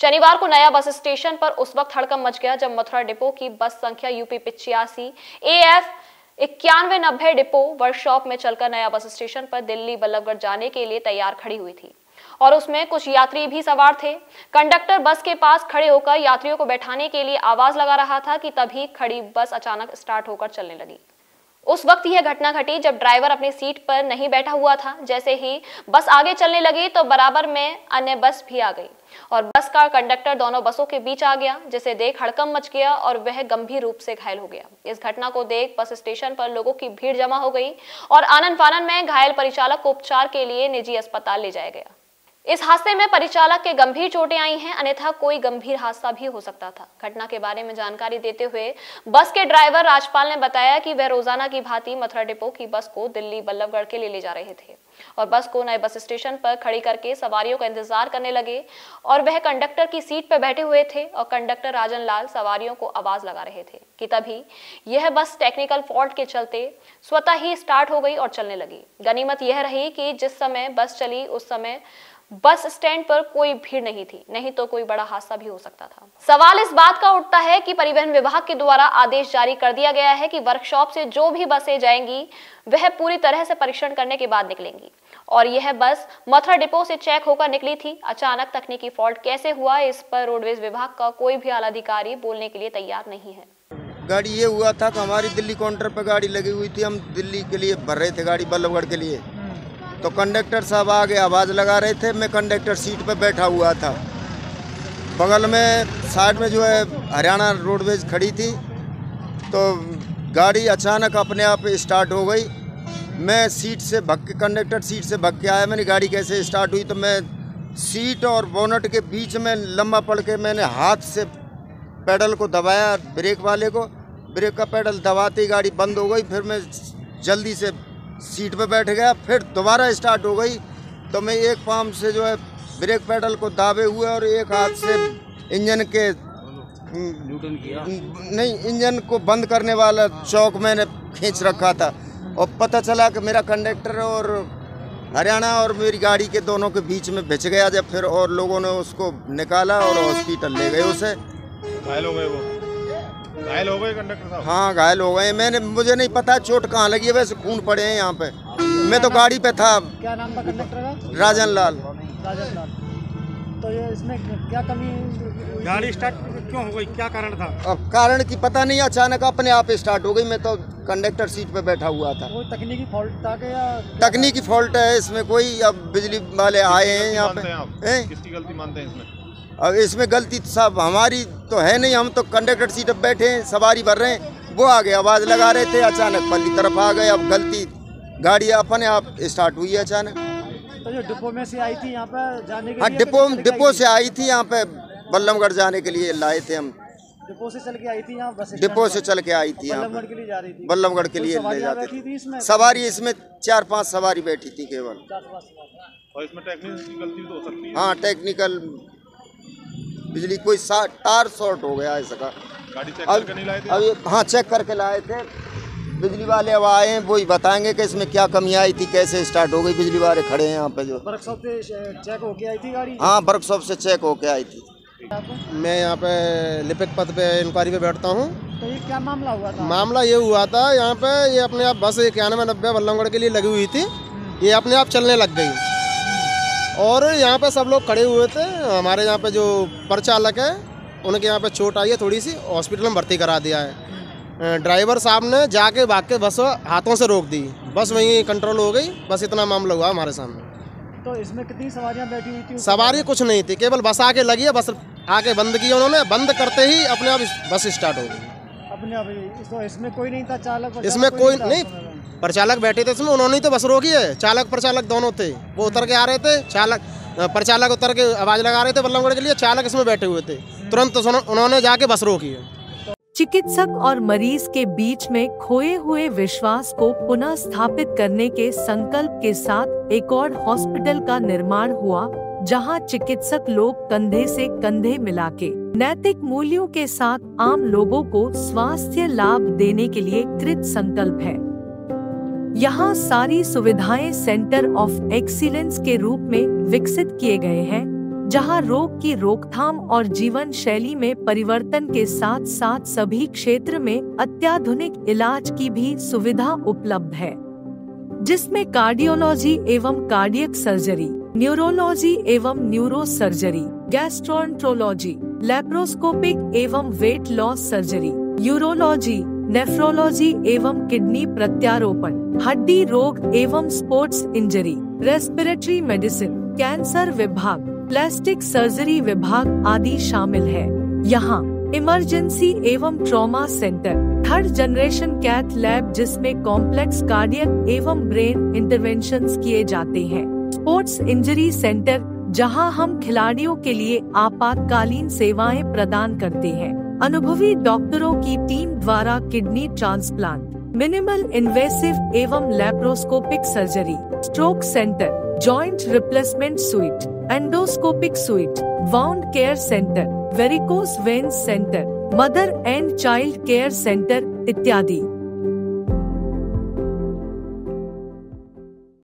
शनिवार को नया बस स्टेशन पर उस वक्त हड़कंप मच गया जब मथुरा डिपो की बस संख्या यूपी 85 AF 9190 डिपो वर्कशॉप में चलकर नया बस स्टेशन पर दिल्ली बल्लभगढ़ जाने के लिए तैयार खड़ी हुई थी और उसमें कुछ यात्री भी सवार थे। कंडक्टर बस के पास खड़े होकर यात्रियों को बैठाने के लिए आवाज लगा रहा था कि तभी खड़ी बस अचानक स्टार्ट होकर चलने लगी। उस वक्त यह घटना घटी जब ड्राइवर अपनी सीट पर नहीं बैठा हुआ था। जैसे ही बस आगे चलने लगी तो बराबर में अन्य बस भी आ गई और बस का कंडक्टर दोनों बसों के बीच आ गया, जिसे देख हड़कंप मच गया और वह गंभीर रूप से घायल हो गया। इस घटना को देख बस स्टेशन पर लोगों की भीड़ जमा हो गई और आनन फानन में घायल परिचालक को उपचार के लिए निजी अस्पताल ले जाया गया। इस हादसे में परिचालक के गंभीर चोटें आई हैं, अन्यथा कोई गंभीर हादसा भी हो सकता था। घटना के बारे में जानकारी देते हुए बस के ड्राइवर राजपाल ने बताया कि वह रोजाना की भांति मथुरा डिपो की बस को दिल्ली बल्लभगढ़ के लिए ले जा रहे थे और बस को नए बस स्टेशन पर खड़ी करके सवारियों का इंतजार करने लगे और वह कंडक्टर की सीट पर बैठे हुए थे और कंडक्टर राजन लाल सवारियों को आवाज लगा रहे थे कि तभी यह बस टेक्निकल फॉल्ट के चलते स्वतः ही स्टार्ट हो गई और चलने लगी। गनीमत यह रही कि जिस समय बस चली उस समय बस स्टैंड पर कोई भीड़ नहीं थी, नहीं तो कोई बड़ा हादसा भी हो सकता था। सवाल इस बात का उठता है कि परिवहन विभाग के द्वारा आदेश जारी कर दिया गया है कि वर्कशॉप से जो भी बसें जाएंगी वह पूरी तरह से परीक्षण करने के बाद निकलेंगी और यह बस मथुरा डिपो से चेक होकर निकली थी। अचानक तकनीकी फॉल्ट कैसे हुआ, इस पर रोडवेज विभाग का कोई भी आला अधिकारी बोलने के लिए तैयार नहीं है। गाड़ी ये हुआ था कि हमारी दिल्ली काउंटर पर गाड़ी लगी हुई थी, हम दिल्ली के लिए भर रहे थे गाड़ी बल्लभगढ़ के लिए, तो कंडक्टर साहब आगे आवाज़ लगा रहे थे। मैं कंडक्टर सीट पर बैठा हुआ था, बगल में साइड में जो है हरियाणा रोडवेज खड़ी थी, तो गाड़ी अचानक अपने आप स्टार्ट हो गई। मैं सीट से भग के कंडक्टर सीट से भग के आया। मैंने गाड़ी कैसे स्टार्ट हुई तो मैं सीट और बोनट के बीच में लंबा पड़ के मैंने हाथ से पैडल को दबाया, ब्रेक वाले को। ब्रेक का पैडल दबाते ही गाड़ी बंद हो गई। फिर मैं जल्दी से सीट पे बैठ गया, फिर दोबारा स्टार्ट हो गई। तो मैं एक पाम से जो है ब्रेक पैडल को दाबे हुए और एक हाथ से इंजन के इंजन को बंद करने वाला चौक मैंने खींच रखा था और पता चला कि मेरा कंडक्टर और हरियाणा और मेरी गाड़ी के दोनों के बीच में भिंच गया। जब फिर और लोगों ने उसको निकाला और हॉस्पिटल ले गए उसे। घायल हो गए वो? घायल हो गए कंडक्टर साहब? हाँ, घायल हो गए। मुझे नहीं पता चोट कहाँ लगी है, वैसे खून पड़े हैं यहाँ पे। मैं तो गाड़ी पे था। क्या नाम था कंडक्टर का? राजन लाल। राजन लाल। तो ये इसमें क्या कमी? गाड़ी स्टार्ट क्यों हो गई, क्या कारण था? अब कारण की पता नहीं, अचानक अपने आप स्टार्ट हो गई। मैं तो कंडक्टर सीट पे बैठा हुआ था। कोई तकनीकी फॉल्ट था क्या? तकनीकी फॉल्ट है इसमें कोई। अब बिजली वाले आए हैं यहाँ पे। किसकी गलती मानते हैं इसमें? अब इसमें गलती सब हमारी तो है नहीं, हम तो कंडक्टर सीट पर बैठे हैं, सवारी भर रहे हैं। वो आगे आवाज़ लगा रहे थे, अचानक पल्ली तरफ आ गए। अब गलती गाड़ी अपने आप स्टार्ट हुई है अचानक। तो जो डिपो में से आई थी यहाँ पे जाने के हाँ, लिए? डिपो से आई थी यहाँ पे, बल्लभगढ़ जाने के लिए लाए थे हम। डिपो से चल के आई थी यहाँ बस? डिपो से चल के आई थी यहाँ बल्लभगढ़ के लिए जा रही थी? बल्लभगढ़ के लिए ले जाते थे। सवारी इसमें 4-5 सवारी बैठी थी केवल। और इसमें टेक्निकल गलती तो हो सकती है? हाँ, टेक्निकल बिजली कोई तार शॉर्ट हो गया इसका। गाड़ी चेक करके नहीं लाए थे? अभी हाँ, चेक करके लाए थे। बिजली वाले अब आए हैं, वो ही बताएंगे कि इसमें क्या कमी आई थी, कैसे स्टार्ट हो गई। बिजली वाले खड़े हैं यहाँ पे। जो वर्कशॉप से चेक होके आई थी गाड़ी? हाँ, वर्कशॉप से चेक होके आई थी। मैं यहाँ पे लिपिक पद पे इंक्वायरी पे बैठता हूँ। तो ये क्या मामला हुआ था? मामला ये हुआ था, यहाँ पे ये अपने आप बस 9190 बल्लभगढ़ के लिए लगी हुई थी, ये अपने आप चलने लग गई और यहाँ पे सब लोग खड़े हुए थे। हमारे यहाँ पे जो परिचालक है उनके यहाँ पे चोट आई है थोड़ी सी, हॉस्पिटल में भर्ती करा दिया है। ड्राइवर साहब ने जाके भाग के बस हाथों से रोक दी, बस वहीं कंट्रोल हो गई। बस इतना मामला हुआ हमारे सामने। तो इसमें कितनी सवारियां बैठी हुई थी? सवारी कुछ नहीं थी, केवल बस आके लगी है, बस आके बंद की उन्होंने। बंद करते ही अपने आप बस स्टार्ट हो गई अपने आप। तो इसमें कोई नहीं था चालक? इसमें कोई नहीं, परिचालक बैठे थे इसमें, उन्होंने तो बस रोकी है। चालक परिचालक दोनों थे, वो उतर के आ रहे थे। परिचालक उतर के आवाज़ लगा रहे थे बल्लभगढ़ के लिए, चालक इसमें बैठे हुए थे। तुरंत उन्होंने जाके बस रोकी है। चिकित्सक और मरीज के बीच में खोए हुए विश्वास को पुनः स्थापित करने के संकल्प के साथ एक और हॉस्पिटल का निर्माण हुआ, जहां चिकित्सक लोग कंधे से कंधे मिला के नैतिक मूल्यों के साथ आम लोगों को स्वास्थ्य लाभ देने के लिए कृत संकल्प है। यहाँ सारी सुविधाएं सेंटर ऑफ एक्सीलेंस के रूप में विकसित किए गए हैं। जहां रोग की रोकथाम और जीवन शैली में परिवर्तन के साथ साथ सभी क्षेत्र में अत्याधुनिक इलाज की भी सुविधा उपलब्ध है, जिसमें कार्डियोलॉजी एवं कार्डियक सर्जरी, न्यूरोलॉजी एवं न्यूरो सर्जरी, गैस्ट्रोएंट्रोलॉजी, लैप्रोस्कोपिक एवं weight loss surgery, urology, nephrology एवं किडनी प्रत्यारोपण, हड्डी रोग एवं sports injury, respiratory medicine, cancer विभाग, प्लास्टिक सर्जरी विभाग आदि शामिल है। यहाँ इमरजेंसी एवं trauma centre, third generation cath lab जिसमें कॉम्प्लेक्स कार्डियक एवं ब्रेन इंटरवेंशंस किए जाते हैं, स्पोर्ट्स इंजरी सेंटर जहां हम खिलाड़ियों के लिए आपातकालीन सेवाएं प्रदान करते हैं, अनुभवी डॉक्टरों की टीम द्वारा किडनी ट्रांसप्लांट, मिनिमल इन्वेसिव एवं laparoscopic surgery, stroke centre, joint replacement suite, endoscopic suite, wound care centre, varicose veins centre, mother and child care centre इत्यादि।